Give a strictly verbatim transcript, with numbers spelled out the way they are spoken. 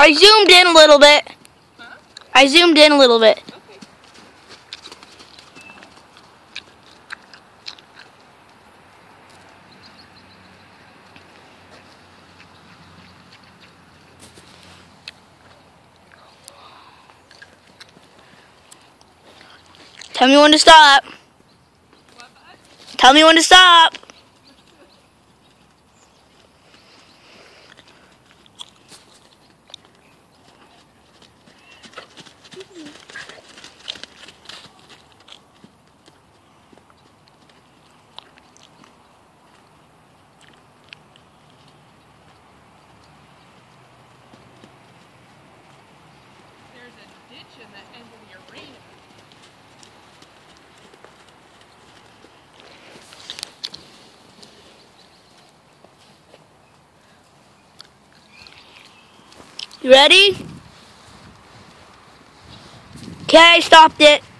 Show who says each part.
Speaker 1: I zoomed in a little bit.
Speaker 2: Huh?
Speaker 1: I zoomed in a little bit.
Speaker 2: Okay.
Speaker 1: Tell me when to stop.
Speaker 2: What, bud?
Speaker 1: Tell me when to stop.
Speaker 2: There's a ditch in the end of the arena.
Speaker 1: You ready? Okay, I stopped it.